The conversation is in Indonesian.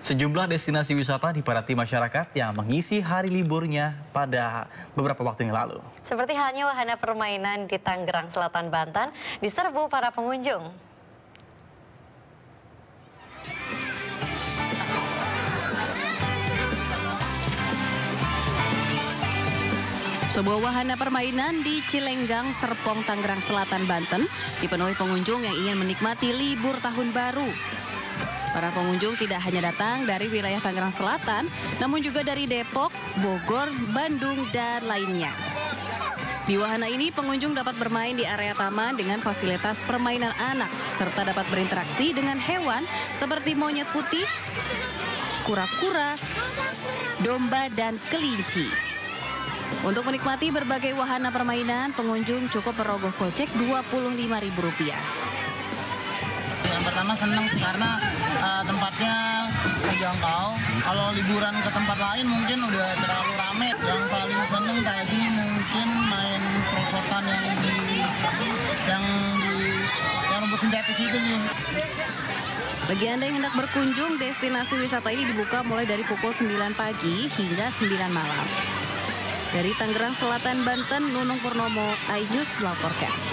Sejumlah destinasi wisata dipadati masyarakat yang mengisi hari liburnya pada beberapa waktu yang lalu. Seperti halnya wahana permainan di Tangerang Selatan, Banten, diserbu para pengunjung. Sebuah wahana permainan di Cilenggang, Serpong, Tangerang Selatan, Banten dipenuhi pengunjung yang ingin menikmati libur tahun baru. Para pengunjung tidak hanya datang dari wilayah Tangerang Selatan, namun juga dari Depok, Bogor, Bandung, dan lainnya. Di wahana ini, pengunjung dapat bermain di area taman dengan fasilitas permainan anak, serta dapat berinteraksi dengan hewan seperti monyet putih, kura-kura, domba, dan kelinci. Untuk menikmati berbagai wahana permainan, pengunjung cukup merogoh kocek Rp25.000. Yang pertama senang karena tempatnya terjangkau. Kalau liburan ke tempat lain mungkin udah terlalu rame. Yang paling senang tadi mungkin main perosotan yang rumput sintetis itu sih. Bagi Anda yang hendak berkunjung, destinasi wisata ini dibuka mulai dari pukul 9 pagi hingga 9 malam. Dari Tangerang Selatan, Banten, Nunung Purnomo, iNews melaporkan.